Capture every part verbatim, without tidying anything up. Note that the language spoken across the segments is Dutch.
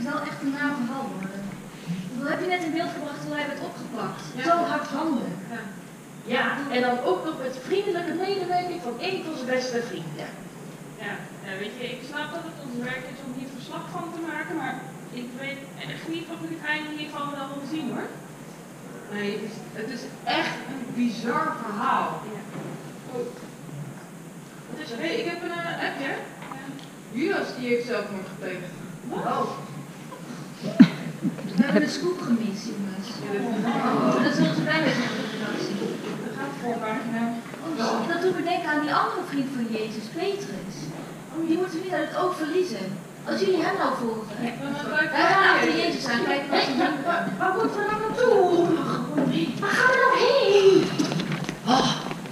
het wel echt een naam verhaal worden. Hoe heb je net in beeld gebracht hoe hij werd opgepakt? Ja. Zo hardhandig. Ja. Ja, en dan ook nog met vriendelijke medewerking van een van zijn beste vrienden. Ja, ja, weet je, ik snap dat het ons werk is om hier verslag van te maken, maar ik weet echt niet of ik het einde hiervan wel wil zien hoor. Nee, het is, het is echt een bizar verhaal. Ja. Oh. Wat is er? Hé, hey, ik heb een uh, appje. Ja. Judas die heeft zelfmoord gepleegd. Wat? Oh. We hebben een scoop gemist, jongens. Oh, dat zullen ze bij zijn op de redactie. Dat gaat voorpagina. Oh, dat doet me denken aan die andere vriend van Jezus, Petrus. Die moeten we niet uit het oog verliezen. Als jullie hem nou volgen. Wij gaan achter Jezus aan, kijken wat ze doen. Waar moeten we nou naartoe? Waar gaan we nou heen? Oh.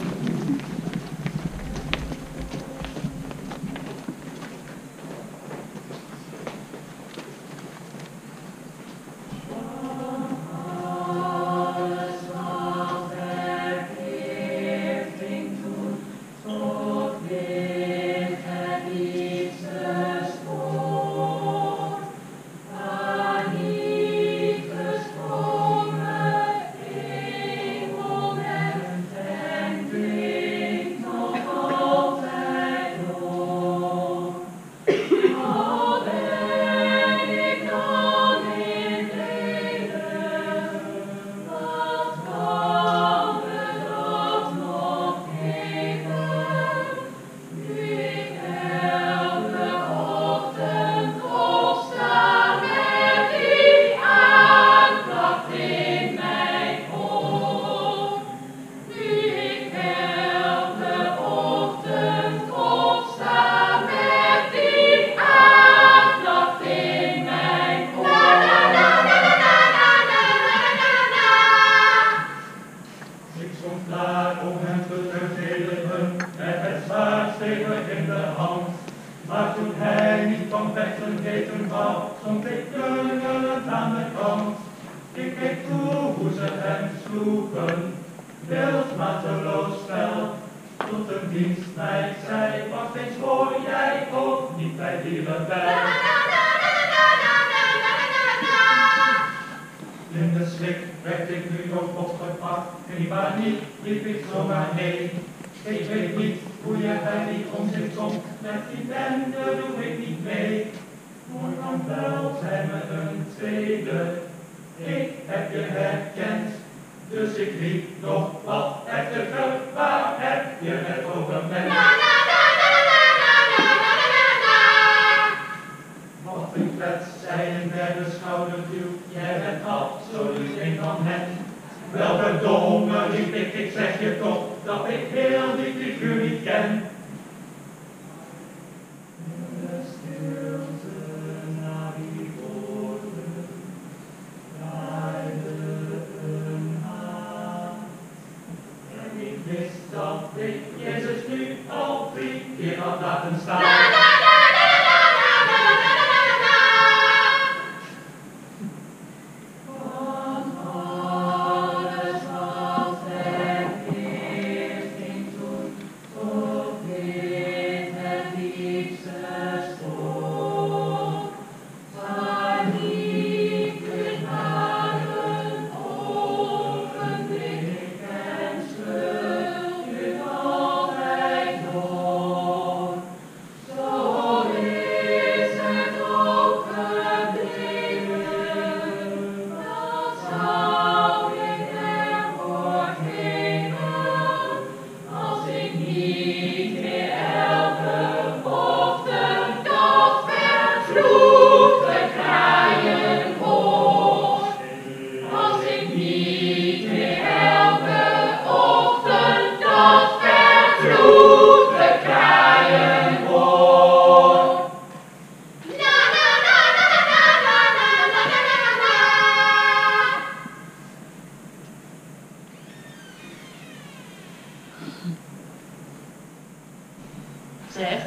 Zeg.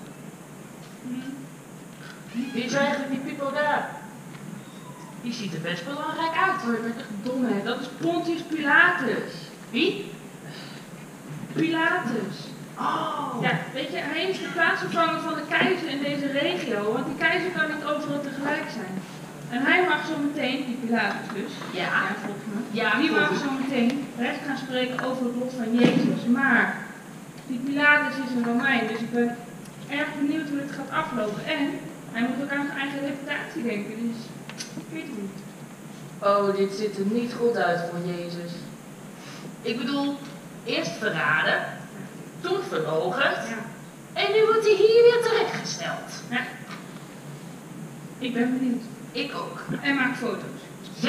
Wie is eigenlijk die Pippo daar? Die ziet er best belangrijk uit hoor. Wat echt domheid, dat is Pontius Pilatus. Wie? Pilatus. Oh. Ja, weet je, hij is de plaatsvervanger van de keizer in deze regio, want die keizer kan niet overal tegelijk zijn. En hij mag zo meteen, die Pilatus dus, Ja. ja volgens mij, Ja, die mag volgens- zo meteen recht gaan spreken over het lot van Jezus. Maar die Pilatus is een Romein, dus ik ben erg benieuwd hoe dit gaat aflopen. En hij moet ook aan zijn eigen reputatie denken, dus ik weet het niet. Oh, dit ziet er niet goed uit voor Jezus. Ik bedoel, eerst verraden, toen verloochend, Ja. en nu wordt hij hier weer terechtgesteld. Ja. Ik ben benieuwd. Ik ook. En maak foto's. Ja.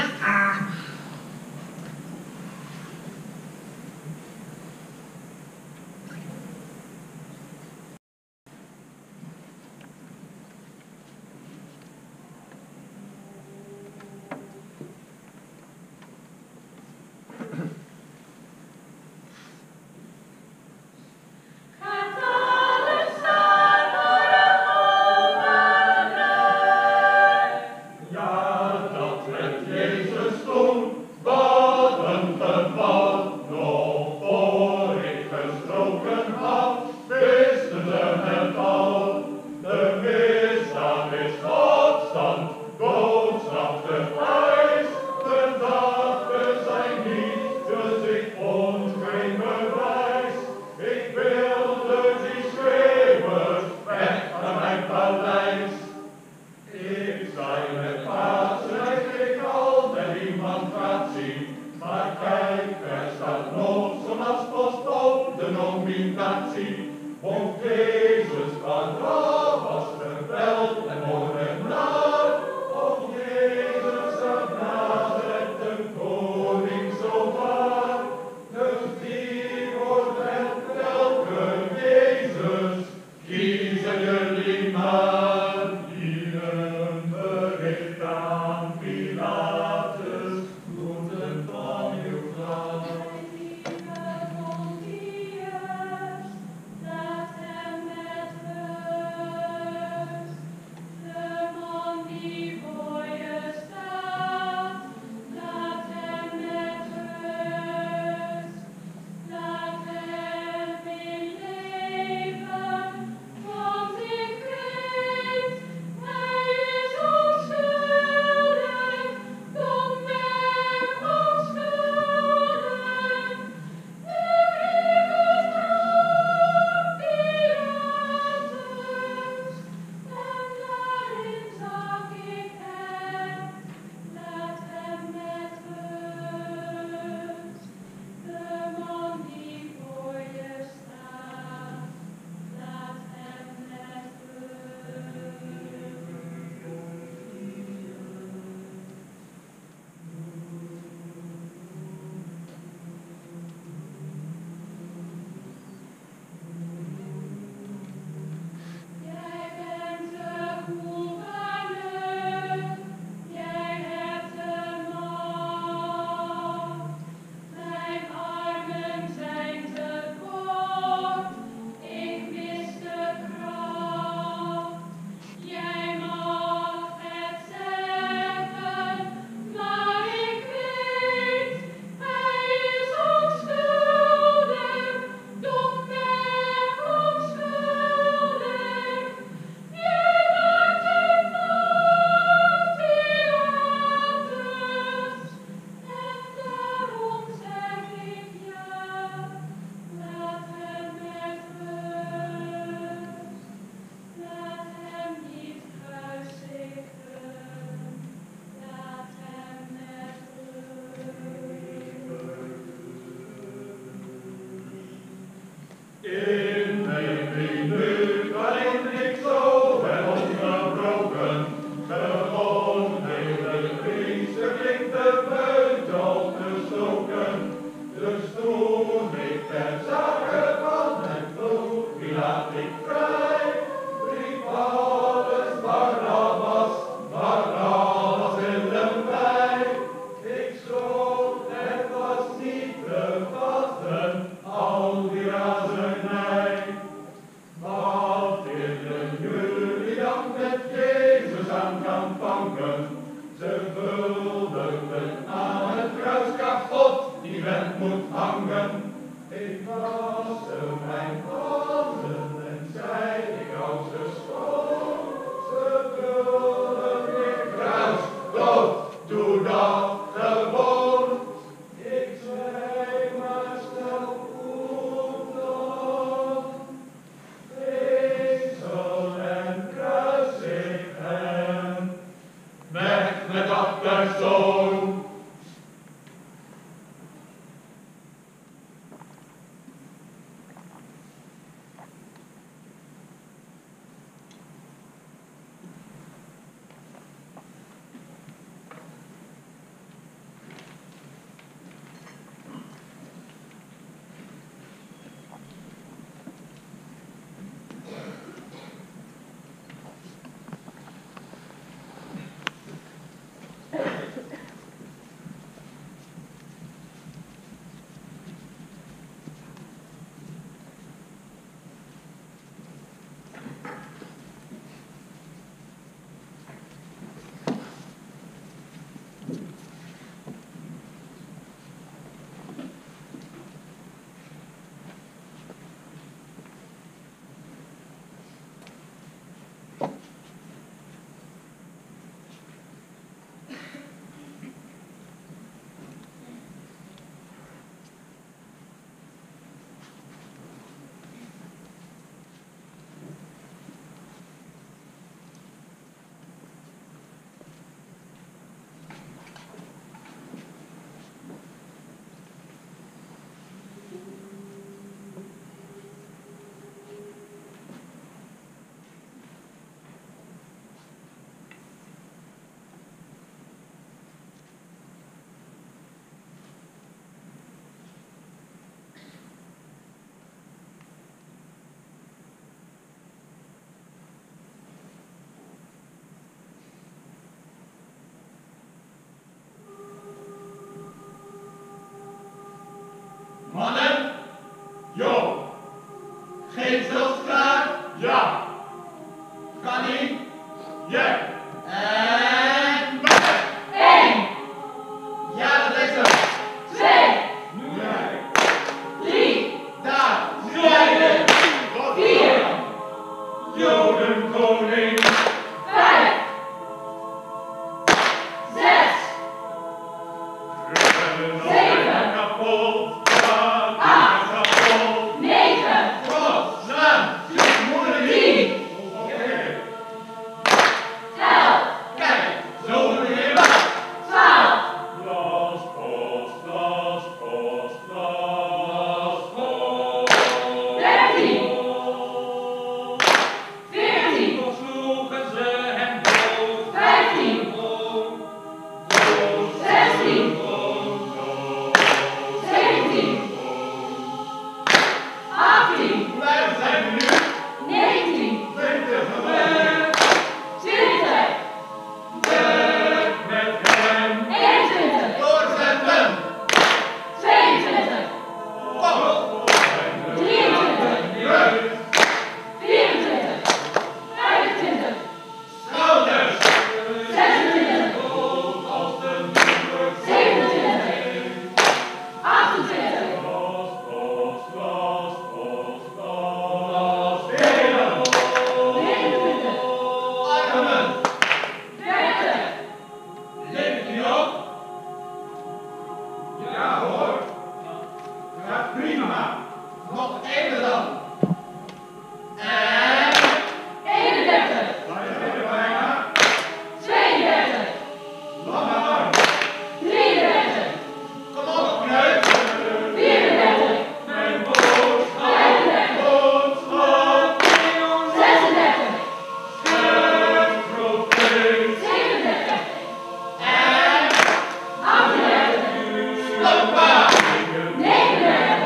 Ik was zo mijn handen en zij Jodenkoning. Vijf. Zes. Zeven. Kapot. Acht. Kapot. Negen. God, slaan. Tien. Elf. Kijk, zo meneer. Twaalf. Last post, last post, last post. Dertien. Veertien. Sloegen ze hem dood. Vijftien. Zestien. Zeventien. Achttien. Wij zijn nu Negentien. twintig geworden. Twintig. Met hem Eenentwintig. doorzetten. Tweeëntwintig. Kom. Drieëntwintig. Vierentwintig. Vijfentwintig. Schouders. Zesentwintig. Als de nieuwe Zevenentwintig. Achtentwintig. last post, last post, last post. Negenentwintig. Armen. Dertig. Leeft u ook? Ja hoor. Ja prima. Nog even dan. En... eenendertig. Wij zijn er bijna. Tweeëndertig. Lange arm. Drieëndertig. Kom op, kneus. Vierendertig. Mijn boodschap. Vijfendertig. Boodschap. Zesendertig. Het profeet. Zevenendertig. En... Achtendertig. Stoppa. Negenendertig.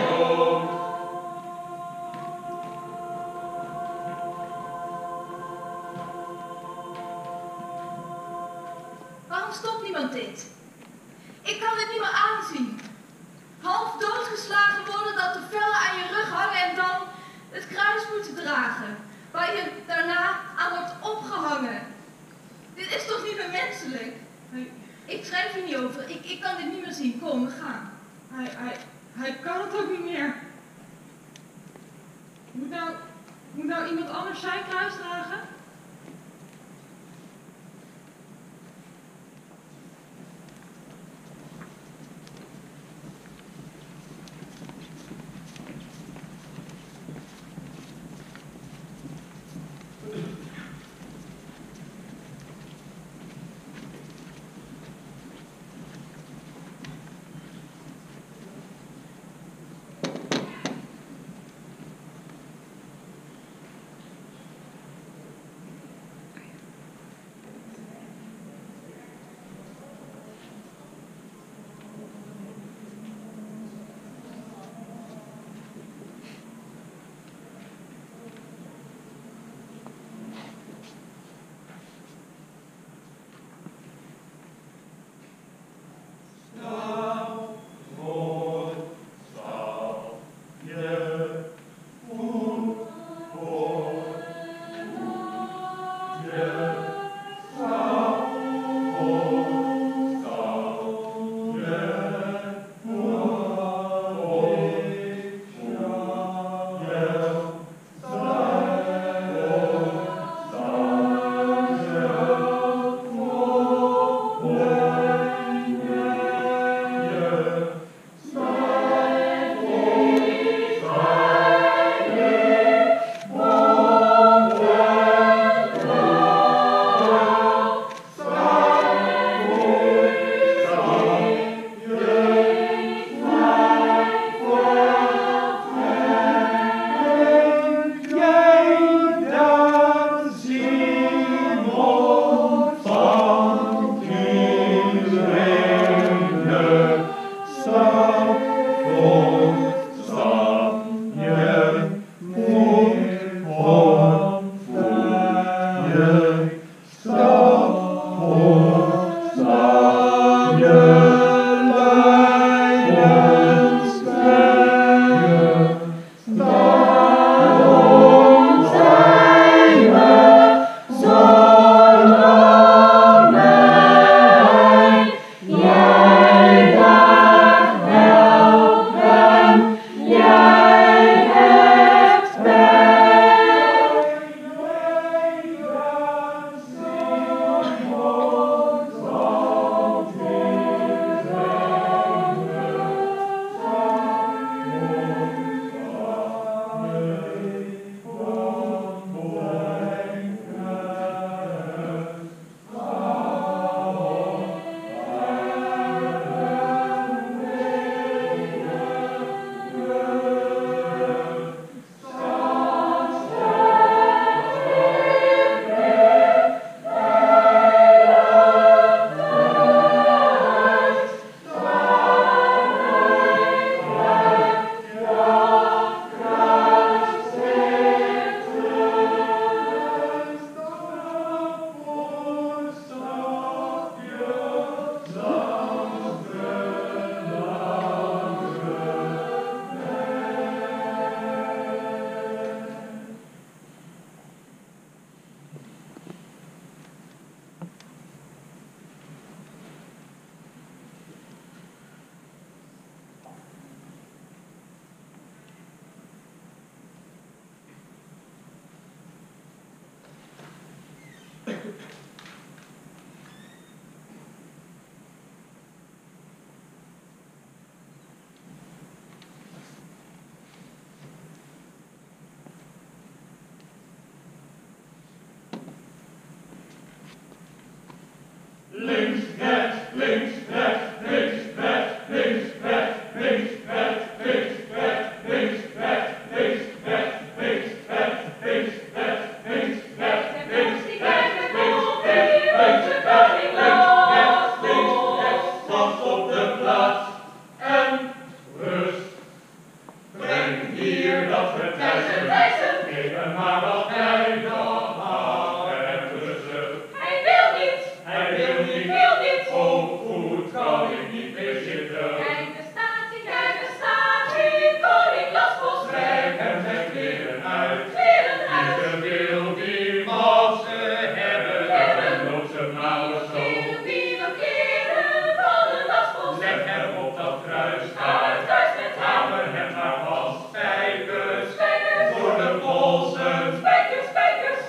Waarom stopt niemand dit? Ik kan dit niet meer aanzien. Half doodgeslagen worden, dat de vellen aan je rug hangen en dan het kruis moeten dragen. Waar je daarna aan wordt opgehangen. Dit is toch niet meer menselijk? Hij, Ik schrijf hier niet over. Ik, ik kan dit niet meer zien. Kom, we gaan. hij, hij, hij kan het ook niet meer. Moet nou, moet nou iemand anders zijn kruis dragen?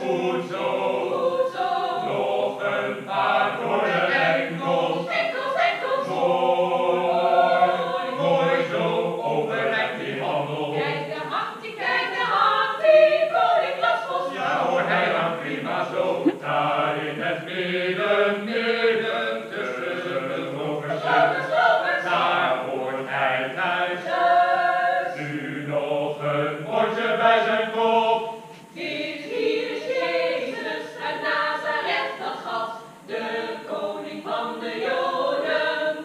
Goed zo. Goed zo. Nog een paar voor de enkels. Enkels, enkels. Mooi, mooi zo. Overeind die handel. Kijk de hand, die kijk de hand, die koning Blasphos. Ja hoor, hij dan prima zo. Daar in het midden, midden, tussen de slopers. Daar hoort hij thuis. Nu nog een bordje bij zijn kop. Hier, hier is Jezus uit Nazareth, dat gat, de koning van de Joden.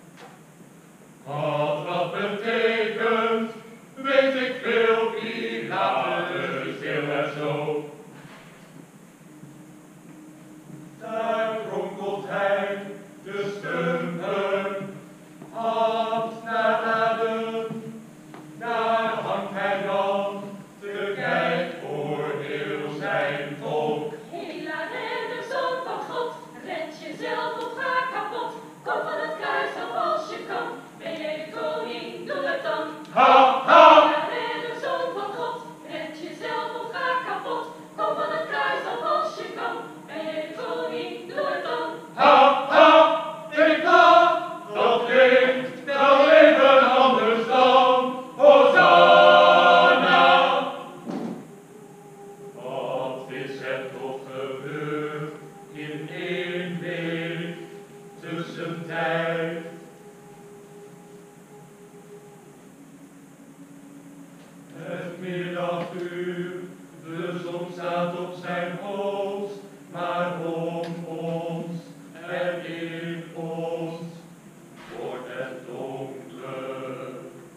Wat dat betekent, weet ik veel, Pilatus stil en zo. Daar kronkelt hij de stumpen, hand naar adem. Daar hangt hij dan te kijk voor heel zijn volk. Hela redder, zoon van God, red jezelf of ga kapot. Kom van het kruis af als je kan, ben jij de koning, doe het dan. Ha, ha! Hela redder, zoon van God, red jezelf of ga kapot. Kom van het kruis af als je kan, ben jij de koning, doe het dan. Ha, ha! Ik kan, dat klinkt wel even anders dan Hosanna. Wat is er toch gebeurd in één week tussentijd? Het middaguur, de zon staat op zijn hoogst, maar om ons en in ons wordt het donker,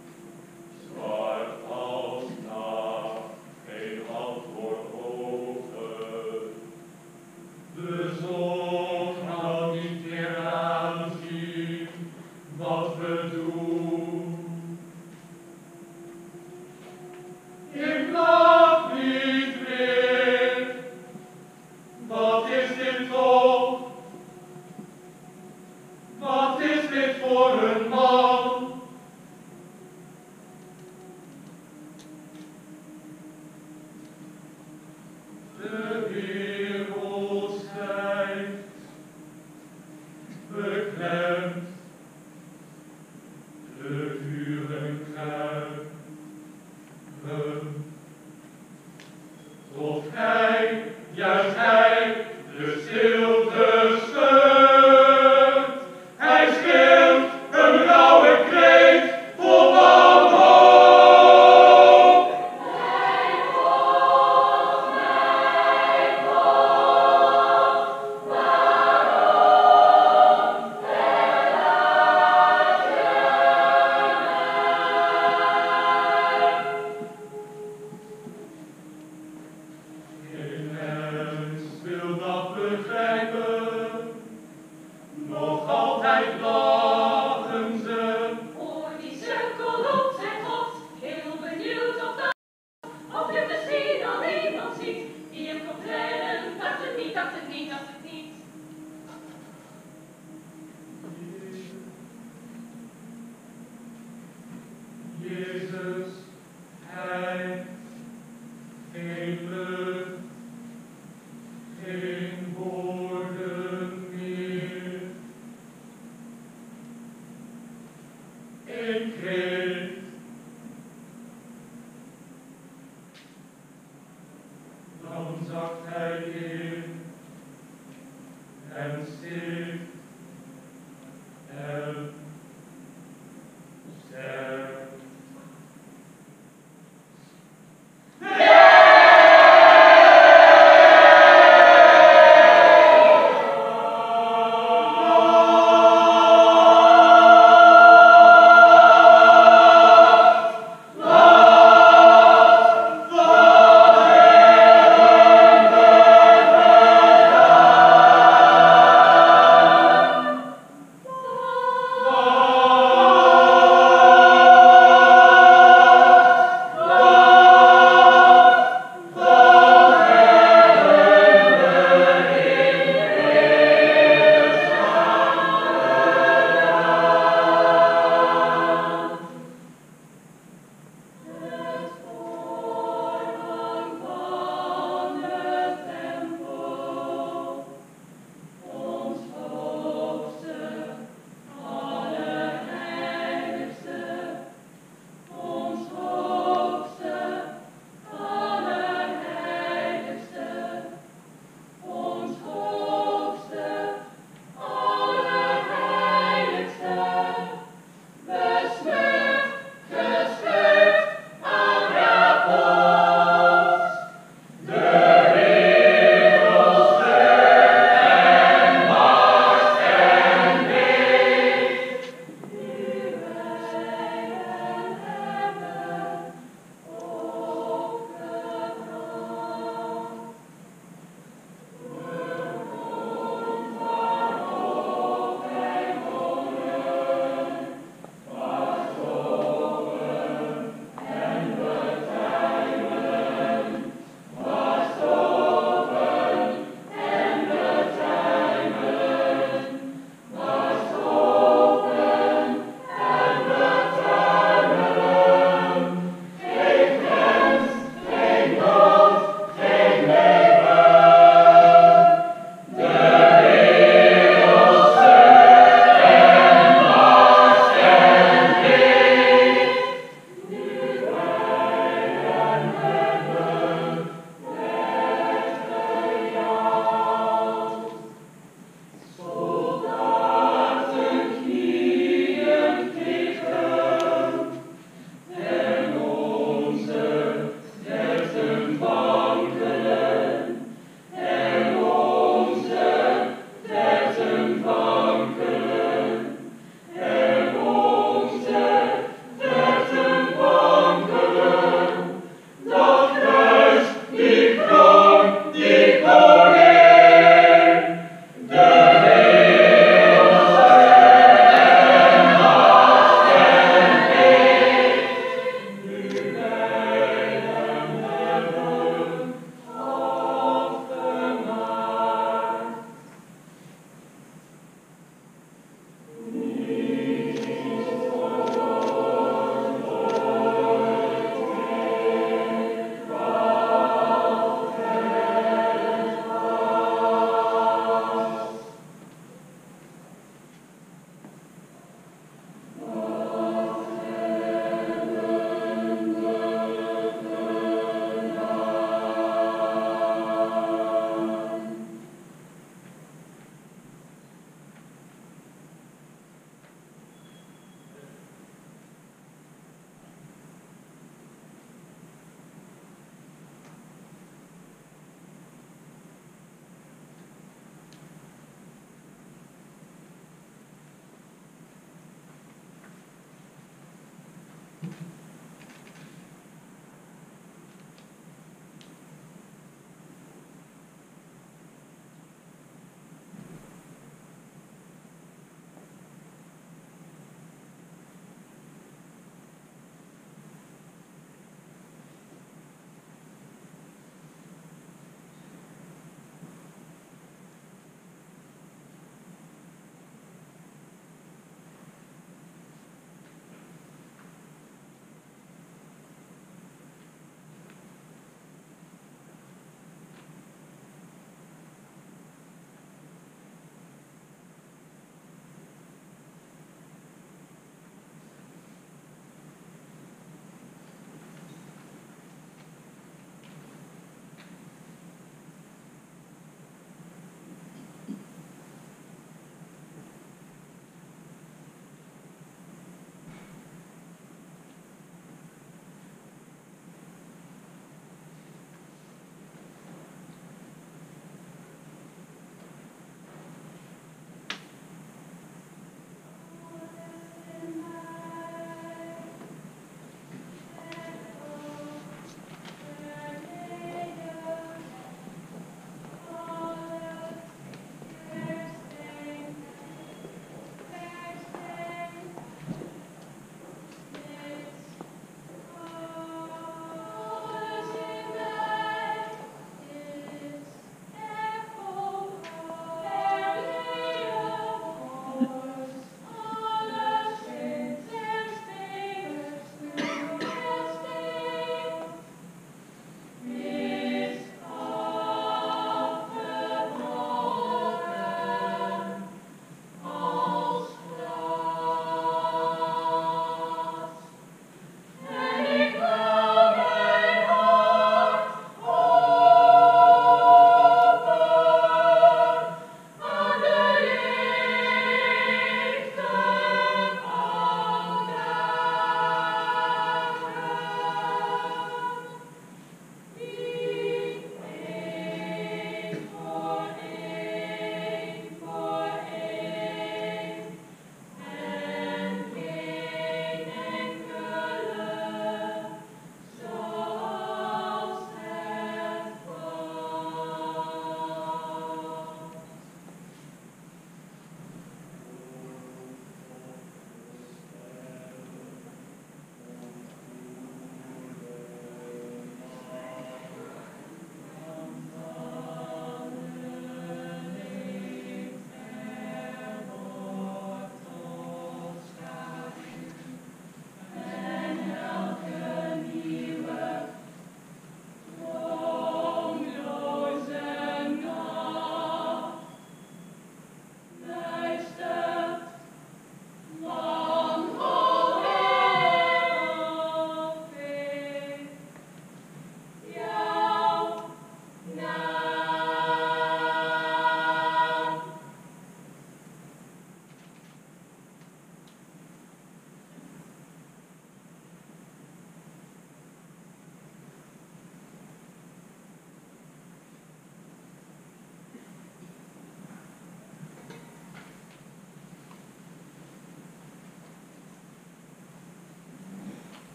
zwart als nacht, geen hand voor ogen. De zon kan niet meer aanzien wat we doen. Ik mag niet meer. Wat is dit toch? Wat is dit voor een man? De wereld schijnt, beklemd, de uren kruipen. Of hij, juist hij, de stilte scheurt. Hij speelt een blauwe kreet vol wanhoop. Mijn God, mijn God, waarom verlaat je mij? Geen mens wil dat begrijpen, nog altijd lachen ze. Hoor die cirkel roept zijn God, heel benieuwd of dat, of je misschien al iemand ziet, die hem komt redden. Dacht het niet, dacht het niet, dacht het niet. Jezus, hij, geen lucht, geen woorden meer. Eén kreet. Dan zakt hij in en stikt en sterft.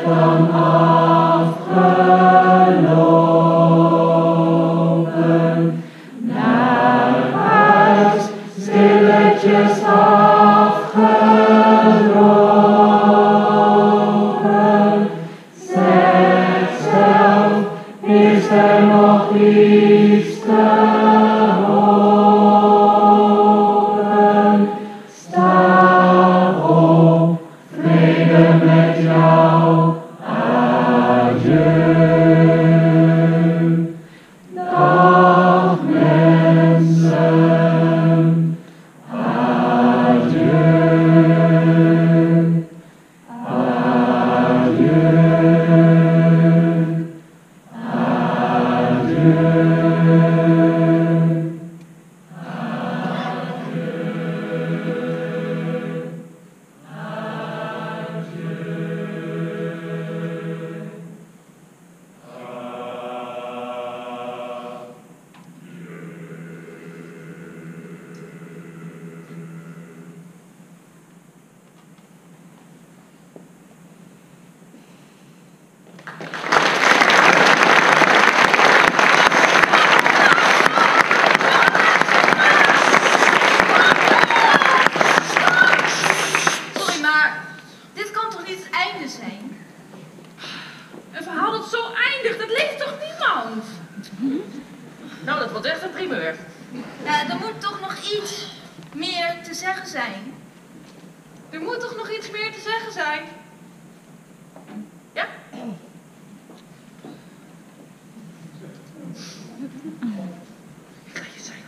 dan afgelopen, naar huis stilletjes afgedropen. Zeg zelf, is er nog iets te hopen? Sta op, vrede met jou, adieu. Dag mensen, adieu, adieu, adieu. Sorry, maar dit kan toch niet het einde zijn? Een verhaal dat zo eindigt, dat leest toch niemand? Nou, dat wordt echt een primeur. Ja, er moet toch nog iets meer te zeggen zijn? Er moet toch nog iets meer te zeggen zijn? Ja? Ik ga je zeggen.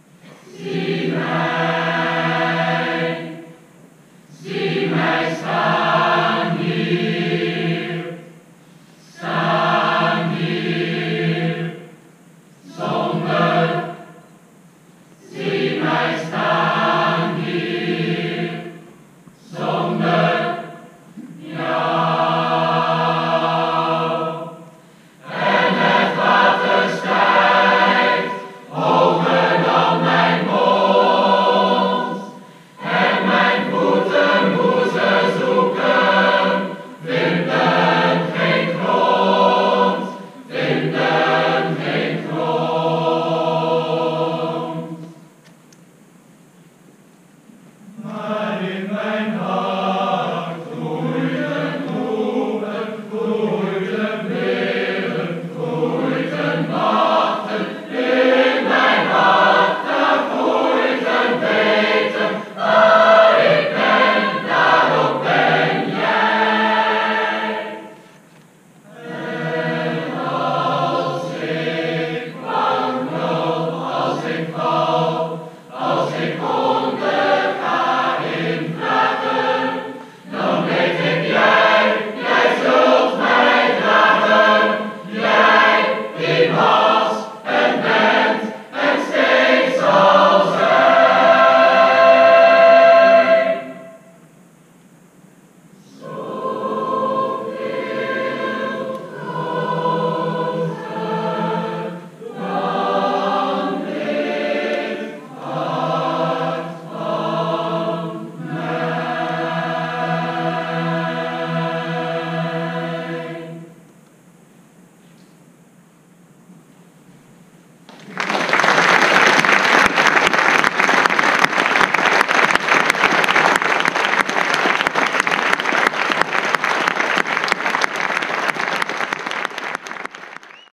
Zie mij, zie mij staan.